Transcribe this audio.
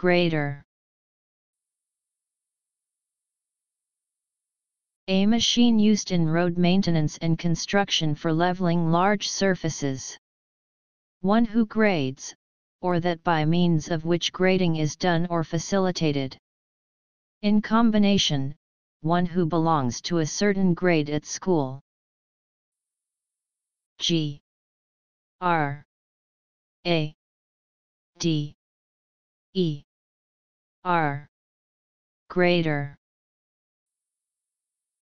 grader. A machine used in road maintenance and construction for leveling large surfaces. One who grades, or that by means of which grading is done or facilitated. In combination, one who belongs to a certain grade at school. G R A D E R. Grader.